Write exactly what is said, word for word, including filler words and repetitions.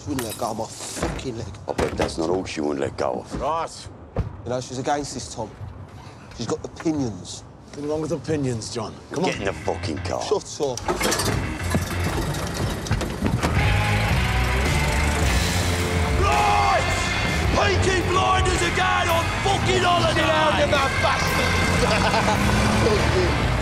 She wouldn't let go of my fucking leg. I bet that's not all she wouldn't let go of. Right. You know, she's against this, Tom. She's got opinions. Nothing wrong with opinions, John. Come Get on. in the fucking car. Shut up. Right! Peaky Blinders again on fucking holiday! Get out of that bastard!